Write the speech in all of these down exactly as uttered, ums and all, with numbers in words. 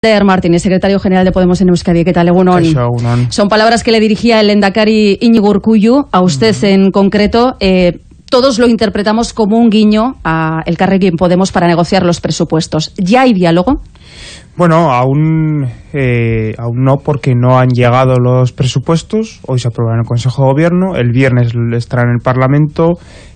Ter Martínez, secretario general de Podemos en Euskadi. ¿Qué tal, Egunon? Egunon. Son palabras que le dirigía el lehendakari Íñigo Urkullu, a usted uh-huh. en concreto. Eh, todos lo interpretamos como un guiño a Elkarrekin Podemos para negociar los presupuestos. ¿Ya hay diálogo? Bueno, aún, eh, aún no, porque no han llegado los presupuestos. Hoy se aprueban en el Consejo de Gobierno, el viernes estarán en el Parlamento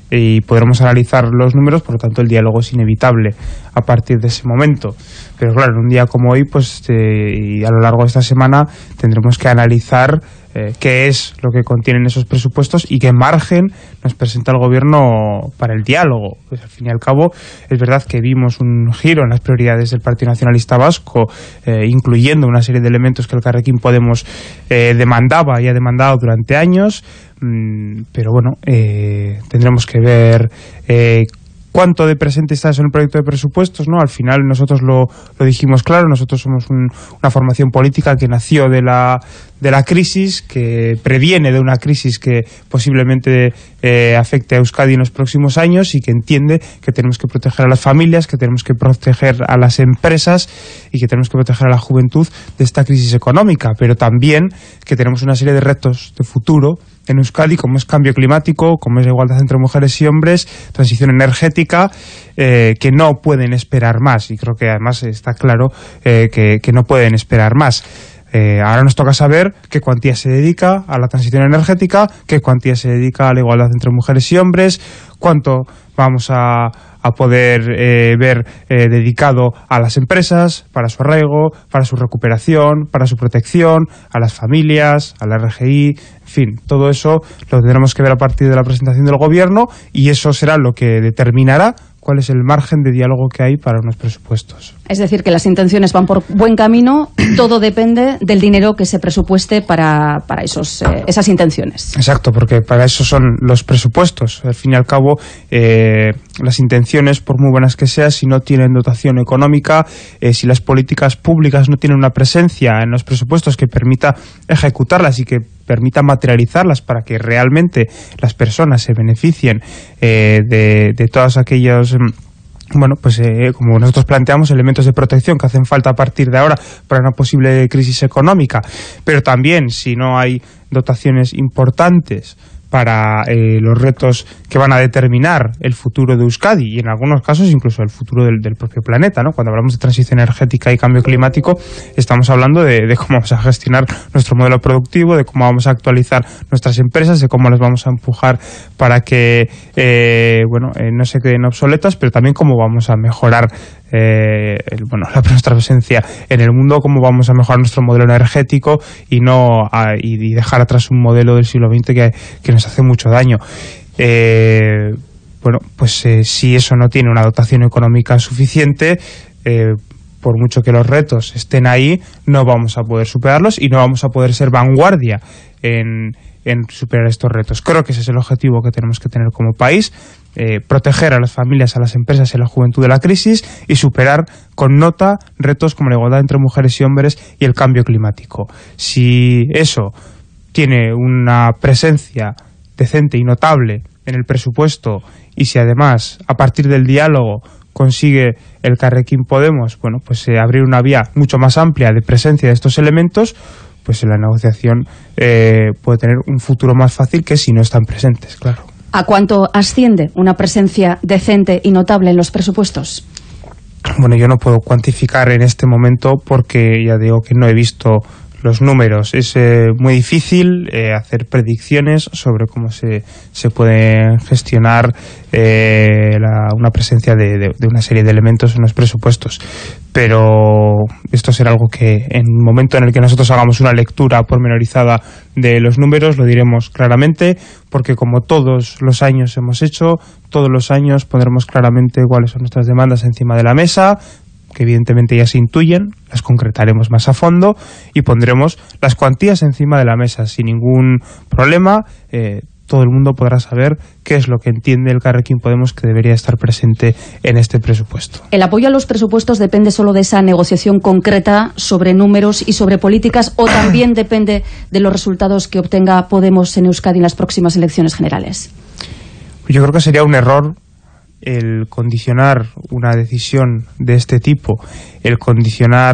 y podremos analizar los números, por lo tanto el diálogo es inevitable a partir de ese momento. Pero claro, en un día como hoy, pues eh, y a lo largo de esta semana tendremos que analizar eh, qué es lo que contienen esos presupuestos y qué margen nos presenta el Gobierno para el diálogo. Pues al fin y al cabo es verdad que vimos un giro en las prioridades del Partido Nacionalista Vasco, eh, incluyendo una serie de elementos que el Elkarrekin Podemos eh, demandaba y ha demandado durante años. Pero bueno, eh, tendremos que ver eh, cuánto de presente está eso en el proyecto de presupuestos, ¿no? Al final nosotros lo, lo dijimos claro, nosotros somos un, una formación política que nació de la, de la crisis, que previene de una crisis que posiblemente eh, afecte a Euskadi en los próximos años y que entiende que tenemos que proteger a las familias, que tenemos que proteger a las empresas y que tenemos que proteger a la juventud de esta crisis económica, pero también que tenemos una serie de retos de futuro en Euskadi, como es cambio climático, como es la igualdad entre mujeres y hombres, transición energética, eh, que no pueden esperar más. Y creo que además está claro eh, que, que no pueden esperar más. Eh, ahora nos toca saber qué cuantía se dedica a la transición energética, qué cuantía se dedica a la igualdad entre mujeres y hombres, cuánto vamos a, a poder eh, ver eh, dedicado a las empresas, para su arraigo, para su recuperación, para su protección, a las familias, a la R G I, en fin, todo eso lo tendremos que ver a partir de la presentación del Gobierno y eso será lo que determinará cuál es el margen de diálogo que hay para unos presupuestos. Es decir, que las intenciones van por buen camino, todo depende del dinero que se presupueste para, para esos, eh, esas intenciones. Exacto, porque para eso son los presupuestos. Al fin y al cabo, eh, las intenciones, por muy buenas que sean, si no tienen dotación económica, eh, si las políticas públicas no tienen una presencia en los presupuestos que permita ejecutarlas y que permita materializarlas para que realmente las personas se beneficien eh, de, de todos aquellos... Bueno, pues eh, como nosotros planteamos, elementos de protección que hacen falta a partir de ahora para una posible crisis económica, pero también si no hay dotaciones importantes para eh, los retos que van a determinar el futuro de Euskadi y en algunos casos incluso el futuro del, del propio planeta, ¿no? Cuando hablamos de transición energética y cambio climático estamos hablando de, de cómo vamos a gestionar nuestro modelo productivo, de cómo vamos a actualizar nuestras empresas, de cómo las vamos a empujar para que eh, bueno eh, no se queden obsoletas, pero también cómo vamos a mejorar Eh, el, bueno, la, nuestra presencia en el mundo, cómo vamos a mejorar nuestro modelo energético y no a, y, y dejar atrás un modelo del siglo veinte que, que nos hace mucho daño. Eh, bueno, pues eh, si eso no tiene una dotación económica suficiente, eh, por mucho que los retos estén ahí, no vamos a poder superarlos y no vamos a poder ser vanguardia en, en superar estos retos. Creo que ese es el objetivo que tenemos que tener como país. Eh, proteger a las familias, a las empresas y a la juventud de la crisis y superar con nota retos como la igualdad entre mujeres y hombres y el cambio climático. Si eso tiene una presencia decente y notable en el presupuesto y si además a partir del diálogo consigue el Elkarrekin Podemos, bueno, pues eh, abrir una vía mucho más amplia de presencia de estos elementos, pues la negociación eh, puede tener un futuro más fácil que si no están presentes, claro. ¿A cuánto asciende una presencia decente y notable en los presupuestos? Bueno, yo no puedo cuantificar en este momento porque ya digo que no he visto los números. Es eh, muy difícil eh, hacer predicciones sobre cómo se, se puede gestionar eh, la, una presencia de, de, de una serie de elementos en los presupuestos. Pero esto será algo que en el momento en el que nosotros hagamos una lectura pormenorizada de los números lo diremos claramente, porque como todos los años hemos hecho, todos los años pondremos claramente cuáles son nuestras demandas encima de la mesa, que evidentemente ya se intuyen, las concretaremos más a fondo y pondremos las cuantías encima de la mesa sin ningún problema. Eh, todo el mundo podrá saber qué es lo que entiende el Elkarrekin Podemos que debería estar presente en este presupuesto. ¿El apoyo a los presupuestos depende solo de esa negociación concreta sobre números y sobre políticas o también depende de los resultados que obtenga Podemos en Euskadi en las próximas elecciones generales? Yo creo que sería un error el condicionar una decisión de este tipo, el condicionar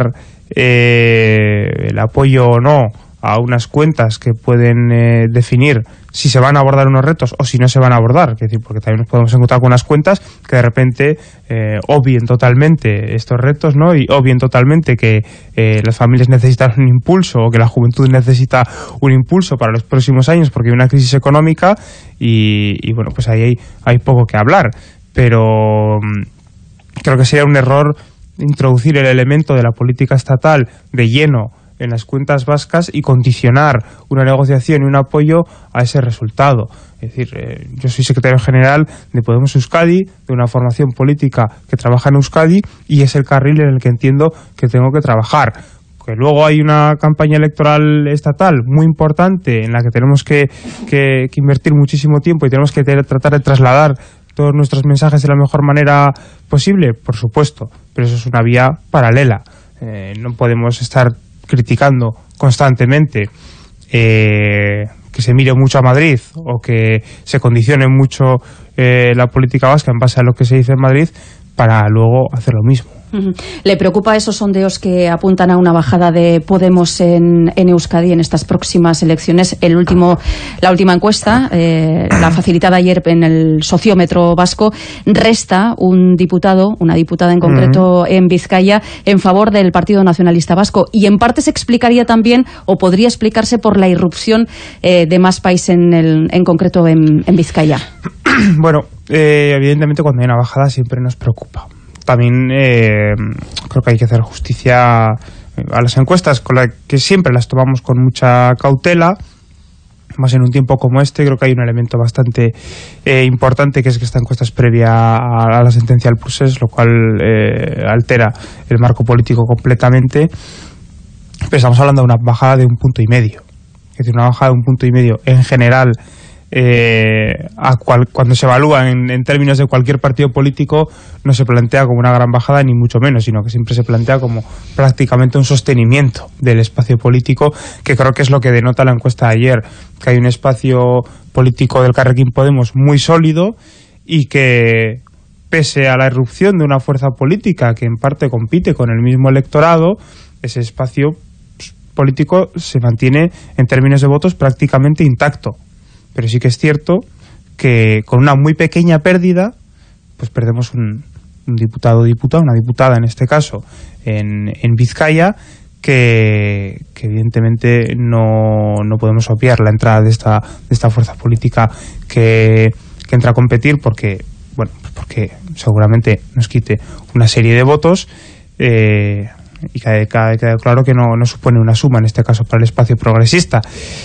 eh, el apoyo o no a unas cuentas que pueden eh, definir si se van a abordar unos retos o si no se van a abordar, es decir, porque también nos podemos encontrar con unas cuentas que de repente eh, obvien totalmente estos retos, ¿no? Y obvien totalmente que eh, las familias necesitan un impulso o que la juventud necesita un impulso para los próximos años porque hay una crisis económica y, y bueno, pues ahí hay, hay poco que hablar, pero mmm, creo que sería un error introducir el elemento de la política estatal de lleno en las cuentas vascas y condicionar una negociación y un apoyo a ese resultado. Es decir, eh, yo soy secretario general de Podemos Euskadi, de una formación política que trabaja en Euskadi, y es el carril en el que entiendo que tengo que trabajar. Que luego hay una campaña electoral estatal muy importante en la que tenemos que, que, que invertir muchísimo tiempo y tenemos que ter- tratar de trasladar todos nuestros mensajes de la mejor manera posible, por supuesto, pero eso es una vía paralela. Eh, no podemos estar criticando constantemente eh, que se mire mucho a Madrid o que se condicione mucho eh, la política vasca en base a lo que se dice en Madrid para luego hacer lo mismo. ¿Le preocupa esos sondeos que apuntan a una bajada de Podemos en, en Euskadi en estas próximas elecciones? El último, la última encuesta, eh, la facilitada ayer en el sociómetro vasco, resta un diputado, una diputada en concreto uh-huh. en Vizcaya, en favor del Partido Nacionalista Vasco. Y en parte se explicaría también, o podría explicarse, por la irrupción eh, de Más País en, el, en concreto en, en Vizcaya. Bueno, eh, evidentemente cuando hay una bajada siempre nos preocupa. También eh, creo que hay que hacer justicia a las encuestas, con las que siempre las tomamos con mucha cautela, más en un tiempo como este. Creo que hay un elemento bastante eh, importante, que es que esta encuesta es previa a, a la sentencia del procés, lo cual eh, altera el marco político completamente. Pero estamos hablando de una bajada de un punto y medio, es decir, una bajada de un punto y medio en general. Eh, a cual, cuando se evalúa en, en términos de cualquier partido político, no se plantea como una gran bajada ni mucho menos, sino que siempre se plantea como prácticamente un sostenimiento del espacio político, que creo que es lo que denota la encuesta de ayer, que hay un espacio político del Carrequín Podemos muy sólido y que, pese a la irrupción de una fuerza política que en parte compite con el mismo electorado, ese espacio político se mantiene en términos de votos prácticamente intacto. Pero sí que es cierto que con una muy pequeña pérdida, pues perdemos un, un diputado o diputada, una diputada en este caso, en, en Vizcaya, que, que evidentemente no, no podemos obviar la entrada de esta, de esta fuerza política que, que entra a competir porque, bueno, porque seguramente nos quite una serie de votos eh, y queda, queda claro que no, no supone una suma, en este caso, para el espacio progresista.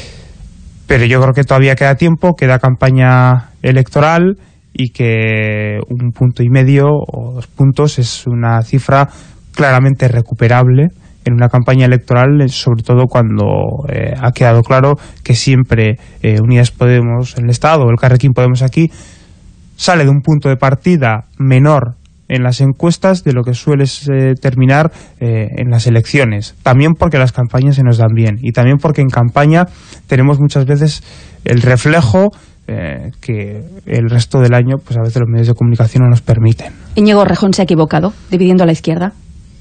Pero yo creo que todavía queda tiempo, queda campaña electoral y que un punto y medio o dos puntos es una cifra claramente recuperable en una campaña electoral, sobre todo cuando eh, ha quedado claro que siempre eh, Unidas Podemos en el Estado o el Carrequín Podemos aquí sale de un punto de partida menor en las encuestas de lo que suele eh, terminar eh, en las elecciones. También porque las campañas se nos dan bien y también porque en campaña tenemos muchas veces el reflejo eh, que el resto del año, pues a veces los medios de comunicación no nos permiten. ¿Íñigo Errejón se ha equivocado dividiendo a la izquierda?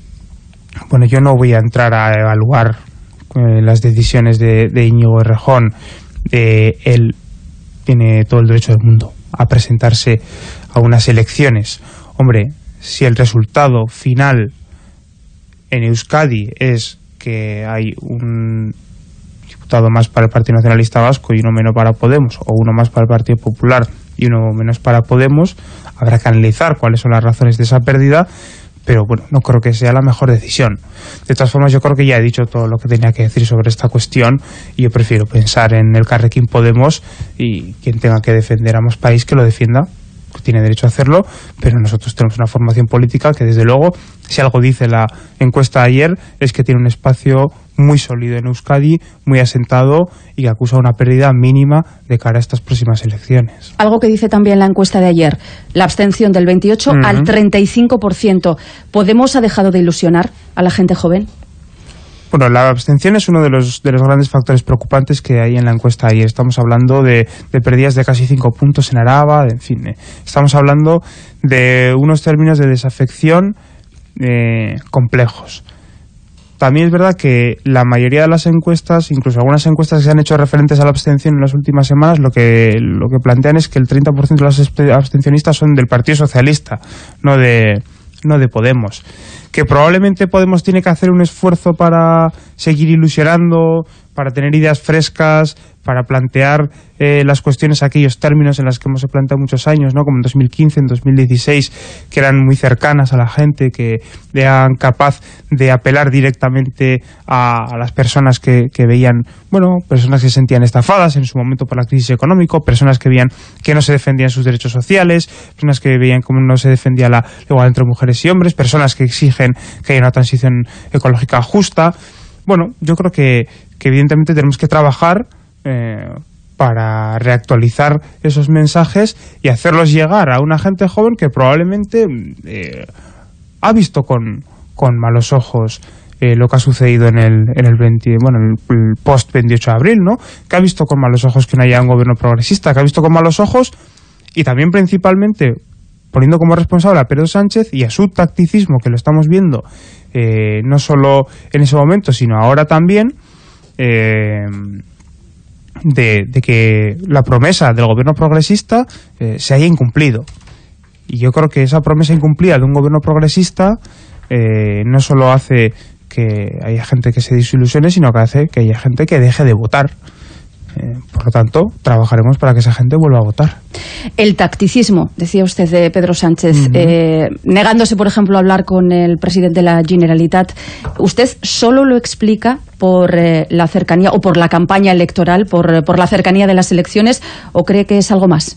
Bueno, yo no voy a entrar a evaluar eh, las decisiones de, de Íñigo Errejón. Eh, él tiene todo el derecho del mundo a presentarse a unas elecciones. Hombre, si el resultado final en Euskadi es que hay un diputado más para el Partido Nacionalista Vasco y uno menos para Podemos, o uno más para el Partido Popular y uno menos para Podemos, habrá que analizar cuáles son las razones de esa pérdida, pero bueno, no creo que sea la mejor decisión. De todas formas, yo creo que ya he dicho todo lo que tenía que decir sobre esta cuestión y yo prefiero pensar en el Carrequín Podemos y quien tenga que defender a Más País que lo defienda, que tiene derecho a hacerlo, pero nosotros tenemos una formación política que, desde luego, si algo dice la encuesta de ayer, es que tiene un espacio muy sólido en Euskadi, muy asentado y que acusa una pérdida mínima de cara a estas próximas elecciones. Algo que dice también la encuesta de ayer, la abstención del veintiocho uh-huh. al treinta y cinco por ciento. ¿Podemos ha dejado de ilusionar a la gente joven? Bueno, la abstención es uno de los de los grandes factores preocupantes que hay en la encuesta ayer. Estamos hablando de, de pérdidas de casi cinco puntos en Araba, en fin. Eh, estamos hablando de unos términos de desafección eh, complejos. también es verdad que la mayoría de las encuestas, incluso algunas encuestas que se han hecho referentes a la abstención en las últimas semanas, lo que lo que plantean es que el treinta por ciento de los abstencionistas son del Partido Socialista, no de no de Podemos. Que probablemente Podemos tiene que hacer un esfuerzo para seguir ilusionando, para tener ideas frescas, para plantear eh, las cuestiones a aquellos términos en los que hemos planteado muchos años, ¿no? Como en dos mil quince, en dos mil dieciséis, que eran muy cercanas a la gente, que eran capaz de apelar directamente a, a las personas que, que veían, bueno, personas que se sentían estafadas en su momento por la crisis económica, personas que veían que no se defendían sus derechos sociales, personas que veían cómo no se defendía la igualdad entre mujeres y hombres, personas que exigen que haya una transición ecológica justa. Bueno, yo creo que, que evidentemente tenemos que trabajar eh, para reactualizar esos mensajes y hacerlos llegar a una gente joven que probablemente eh, ha visto con, con malos ojos eh, lo que ha sucedido en el, en el, veinte, bueno, en el post veintiocho de abril, ¿no? Que ha visto con malos ojos que no haya un gobierno progresista, que ha visto con malos ojos y también principalmente poniendo como responsable a Pedro Sánchez y a su tacticismo, que lo estamos viendo eh, no solo en ese momento, sino ahora también, eh, de, de que la promesa del gobierno progresista eh, se haya incumplido. Y yo creo que esa promesa incumplida de un gobierno progresista eh, no solo hace que haya gente que se desilusione, sino que hace que haya gente que deje de votar. Eh, por lo tanto, trabajaremos para que esa gente vuelva a votar. El tacticismo, decía usted, de Pedro Sánchez, uh-huh. eh, negándose, por ejemplo, a hablar con el presidente de la Generalitat, ¿usted solo lo explica por eh, la cercanía o por la campaña electoral, por, por la cercanía de las elecciones, o cree que es algo más?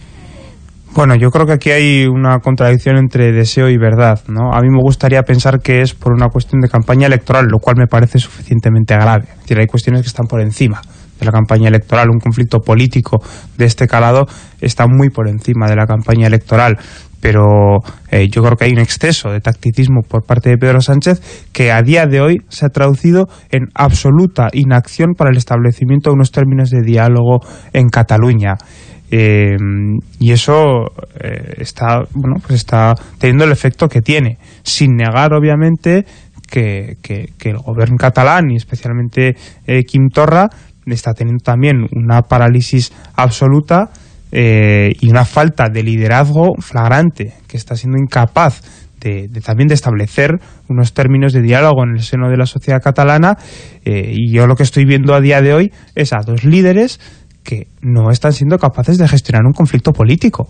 Bueno, yo creo que aquí hay una contradicción entre deseo y verdad, ¿no? A mí me gustaría pensar que es por una cuestión de campaña electoral, lo cual me parece suficientemente grave. Es decir, hay cuestiones que están por encima de la campaña electoral. Un conflicto político de este calado está muy por encima de la campaña electoral, pero eh, yo creo que hay un exceso de tacticismo por parte de Pedro Sánchez que a día de hoy se ha traducido en absoluta inacción para el establecimiento de unos términos de diálogo en Cataluña. Eh, y eso eh, está, bueno, pues está teniendo el efecto que tiene, sin negar obviamente que, que, que el gobierno catalán y especialmente eh, Quim Torra está teniendo también una parálisis absoluta eh, y una falta de liderazgo flagrante, que está siendo incapaz de, de también de establecer unos términos de diálogo en el seno de la sociedad catalana. Eh, y yo lo que estoy viendo a día de hoy es a dos líderes que no están siendo capaces de gestionar un conflicto político.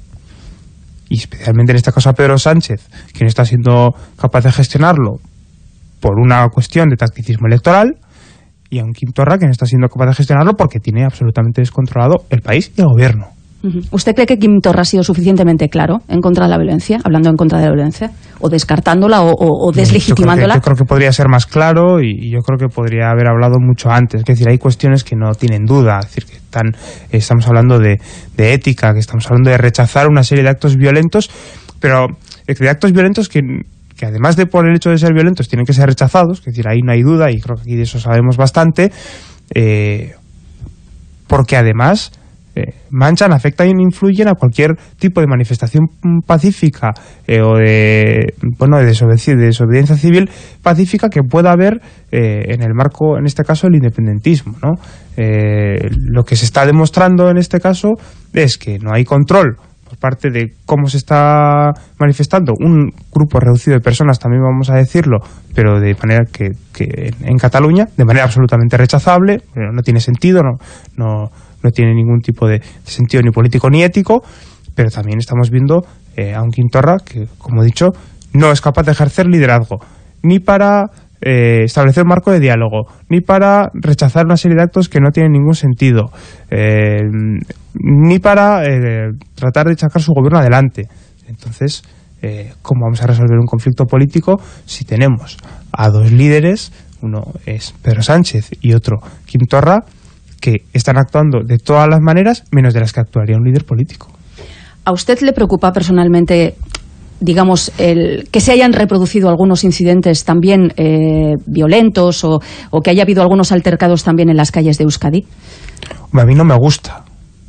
Y especialmente en este caso a Pedro Sánchez, que no está siendo capaz de gestionarlo por una cuestión de tacticismo electoral, y a un Quim Torra que no está siendo capaz de gestionarlo porque tiene absolutamente descontrolado el país y el gobierno. ¿Usted cree que Quim Torra ha sido suficientemente claro en contra de la violencia, hablando en contra de la violencia, o descartándola o, o, o deslegitimándola? Yo creo, que, yo creo que podría ser más claro y, y yo creo que podría haber hablado mucho antes. Es decir, hay cuestiones que no tienen duda. Es decir, que están, estamos hablando de, de ética, que estamos hablando de rechazar una serie de actos violentos, pero de actos violentos que... que además de por el hecho de ser violentos tienen que ser rechazados, es decir, ahí no hay duda y creo que aquí de eso sabemos bastante, eh, porque además eh, manchan, afectan e influyen a cualquier tipo de manifestación pacífica eh, o de, bueno, de desobediencia, de desobediencia civil pacífica que pueda haber eh, en el marco, en este caso, el independentismo, ¿no? Eh, lo que se está demostrando en este caso es que no hay control por parte de cómo se está manifestando un grupo reducido de personas, también vamos a decirlo, pero de manera que, que en Cataluña, de manera absolutamente rechazable, no tiene sentido, no, no, no tiene ningún tipo de sentido ni político ni ético, pero también estamos viendo eh, a un Quim Torra que, como he dicho, no es capaz de ejercer liderazgo, ni para eh, establecer un marco de diálogo, ni para rechazar una serie de actos que no tienen ningún sentido, eh, ni para eh, tratar de sacar su gobierno adelante. Entonces, eh, ¿cómo vamos a resolver un conflicto político si tenemos a dos líderes, uno es Pedro Sánchez y otro Quim Torra, que están actuando de todas las maneras menos de las que actuaría un líder político? ¿A usted le preocupa personalmente, digamos, el que se hayan reproducido algunos incidentes también eh, violentos o, o que haya habido algunos altercados también en las calles de Euskadi? A mí no me gusta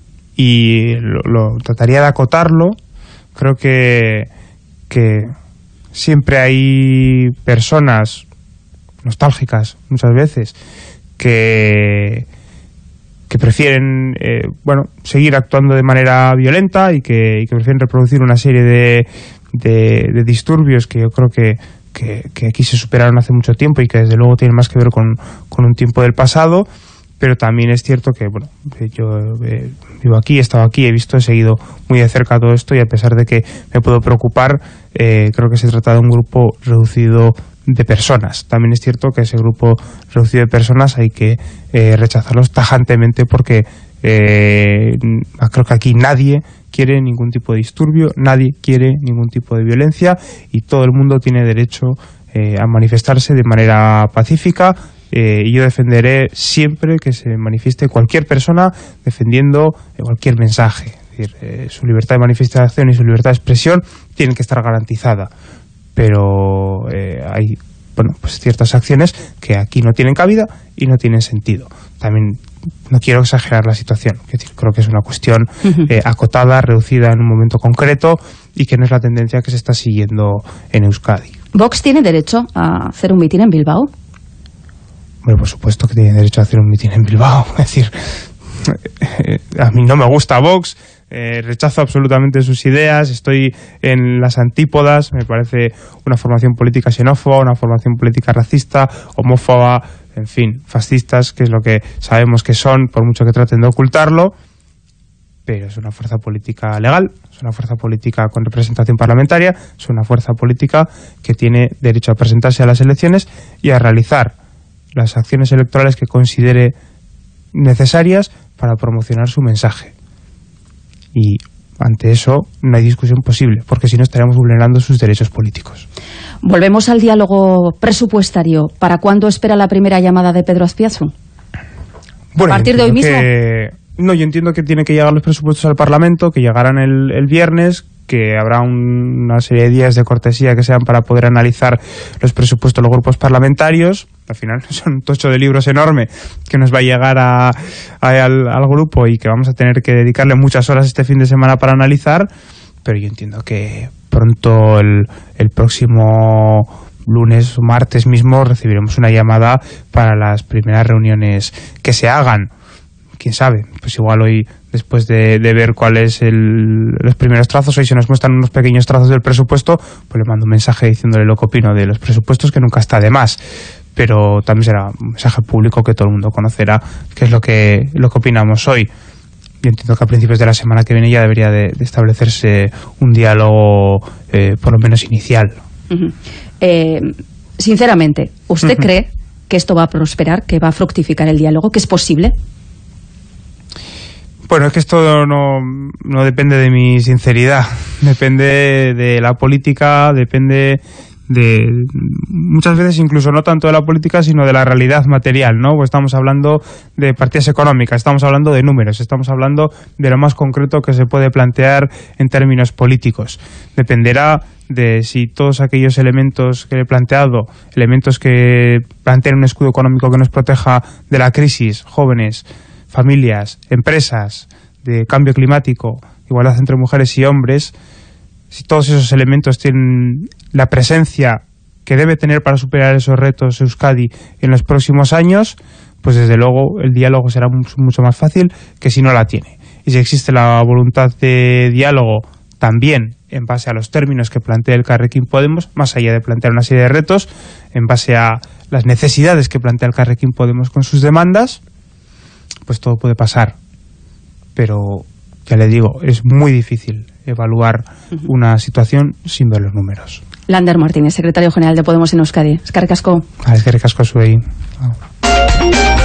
y lo, lo trataría de acotarlo. Creo que, que siempre hay personas nostálgicas muchas veces, que, que prefieren eh, bueno, seguir actuando de manera violenta y que, y que prefieren reproducir una serie de, de, de disturbios que yo creo que, que, que aquí se superaron hace mucho tiempo y que desde luego tienen más que ver con, con un tiempo del pasado. Pero también es cierto que, bueno, yo eh, vivo aquí, he estado aquí, he visto, he seguido muy de cerca todo esto, y a pesar de que me puedo preocupar, eh, creo que se trata de un grupo reducido de personas. También es cierto que ese grupo reducido de personas hay que eh, rechazarlos tajantemente, porque eh, creo que aquí nadie quiere ningún tipo de disturbio, nadie quiere ningún tipo de violencia, y todo el mundo tiene derecho eh, a manifestarse de manera pacífica. Eh, y yo defenderé siempre que se manifieste cualquier persona defendiendo eh, cualquier mensaje. Es decir, eh, su libertad de manifestación y su libertad de expresión tienen que estar garantizada. Pero eh, hay bueno, pues ciertas acciones que aquí no tienen cabida y no tienen sentido. También no quiero exagerar la situación. Es decir, creo que es una cuestión eh, acotada, reducida en un momento concreto, y que no es la tendencia que se está siguiendo en Euskadi. ¿Vox tiene derecho a hacer un mitin en Bilbao? Bueno, por supuesto que tiene derecho a hacer un mitin en Bilbao. Es decir, a mí no me gusta Vox, eh, rechazo absolutamente sus ideas, estoy en las antípodas, me parece una formación política xenófoba, una formación política racista, homófoba, en fin, fascistas, que es lo que sabemos que son, por mucho que traten de ocultarlo. Pero es una fuerza política legal, es una fuerza política con representación parlamentaria, es una fuerza política que tiene derecho a presentarse a las elecciones y a realizar las acciones electorales que considere necesarias para promocionar su mensaje. Y ante eso no hay discusión posible, porque si no estaríamos vulnerando sus derechos políticos. Volvemos al diálogo presupuestario. ¿Para cuándo espera la primera llamada de Pedro Azpiazu? Bueno, ¿a partir de hoy mismo? Que... No, yo entiendo que tienen que llegar los presupuestos al Parlamento, que llegarán el, el viernes, que habrá un, una serie de días de cortesía que sean para poder analizar los presupuestos de los grupos parlamentarios. Al final son un tocho de libros enorme que nos va a llegar a, a, al, al grupo, y que vamos a tener que dedicarle muchas horas este fin de semana para analizar. Pero yo entiendo que pronto, el, el próximo lunes o martes mismo, recibiremos una llamada para las primeras reuniones que se hagan. Quién sabe, pues igual hoy, después de, de ver cuáles el, los primeros trazos, hoy se nos muestran unos pequeños trazos del presupuesto, pues le mando un mensaje diciéndole lo que opino de los presupuestos, que nunca está de más. Pero también será un mensaje público que todo el mundo conocerá, que es lo que, lo que opinamos hoy. Yo entiendo que a principios de la semana que viene ya debería de, de establecerse un diálogo, eh, por lo menos inicial. Uh-huh. eh, sinceramente, ¿usted uh-huh. cree que esto va a prosperar, que va a fructificar el diálogo, que es posible? Bueno, es que esto no, no depende de mi sinceridad, depende de la política, depende de muchas veces incluso no tanto de la política, sino de la realidad material, ¿no? Pues estamos hablando de partidas económicas, estamos hablando de números, estamos hablando de lo más concreto que se puede plantear en términos políticos. Dependerá de si todos aquellos elementos que he planteado, elementos que planteen un escudo económico que nos proteja de la crisis, jóvenes, familias, empresas, de cambio climático, igualdad entre mujeres y hombres, si todos esos elementos tienen la presencia que debe tener para superar esos retos Euskadi en los próximos años, pues desde luego el diálogo será mucho más fácil que si no la tiene. Y si existe la voluntad de diálogo también en base a los términos que plantea el Carrequín Podemos, más allá de plantear una serie de retos, en base a las necesidades que plantea el Carrequín Podemos con sus demandas, pues todo puede pasar. Pero ya le digo, es muy difícil evaluar uh-huh. una situación sin ver los números. Lander Martínez, secretario general de Podemos en Euskadi. Eskerrik asko. Eskerrik asko zuei.